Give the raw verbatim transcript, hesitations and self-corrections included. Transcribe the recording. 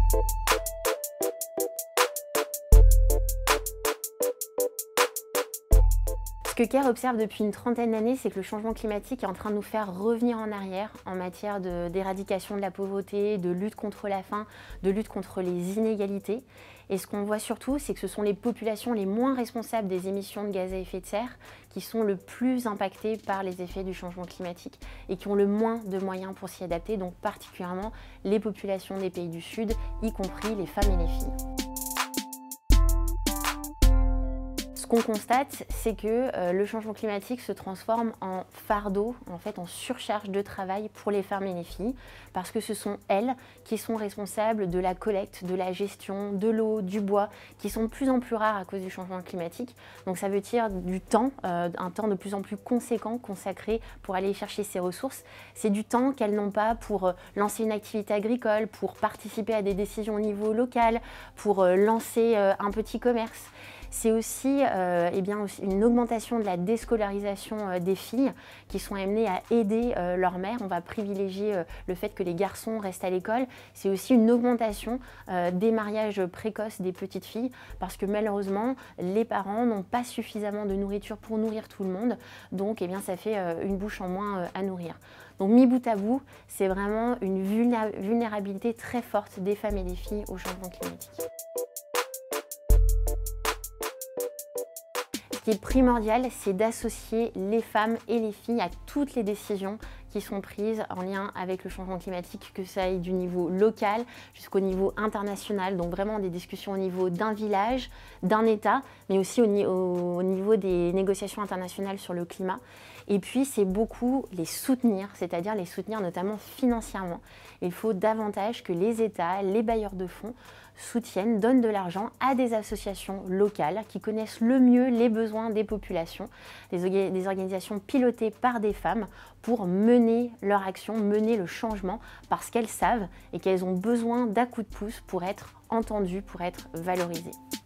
Ce que CARE observe depuis une trentaine d'années, c'est que le changement climatique est en train de nous faire revenir en arrière en matière d'éradication de, de la pauvreté, de lutte contre la faim, de lutte contre les inégalités. Et ce qu'on voit surtout, c'est que ce sont les populations les moins responsables des émissions de gaz à effet de serre qui sont le plus impactées par les effets du changement climatique et qui ont le moins de moyens pour s'y adapter, donc particulièrement les populations des pays du Sud, y compris les femmes et les filles. Ce qu'on constate, c'est que euh, le changement climatique se transforme en fardeau, en fait en surcharge de travail pour les femmes et les filles, parce que ce sont elles qui sont responsables de la collecte, de la gestion, de l'eau, du bois, qui sont de plus en plus rares à cause du changement climatique. Donc ça veut dire du temps, euh, un temps de plus en plus conséquent consacré pour aller chercher ces ressources. C'est du temps qu'elles n'ont pas pour lancer une activité agricole, pour participer à des décisions au niveau local, pour euh, lancer euh, un petit commerce. C'est aussi, euh, eh bien, aussi une augmentation de la déscolarisation euh, des filles qui sont amenées à aider euh, leur mère. On va privilégier euh, le fait que les garçons restent à l'école. C'est aussi une augmentation euh, des mariages précoces des petites filles parce que malheureusement, les parents n'ont pas suffisamment de nourriture pour nourrir tout le monde. Donc, eh bien, ça fait euh, une bouche en moins euh, à nourrir. Donc, mis bout à bout, c'est vraiment une vulnérabilité très forte des femmes et des filles au changement climatique. Ce qui est primordial, c'est d'associer les femmes et les filles à toutes les décisions qui sont prises en lien avec le changement climatique, que ça aille du niveau local jusqu'au niveau international, donc vraiment des discussions au niveau d'un village, d'un État, mais aussi au, au niveau des négociations internationales sur le climat. Et puis, c'est beaucoup les soutenir, c'est-à-dire les soutenir notamment financièrement. Il faut davantage que les États, les bailleurs de fonds soutiennent, donnent de l'argent à des associations locales qui connaissent le mieux les besoins des populations, des, des organisations pilotées par des femmes pour mener leur action, mener le changement parce qu'elles savent et qu'elles ont besoin d'un coup de pouce pour être entendues, pour être valorisées.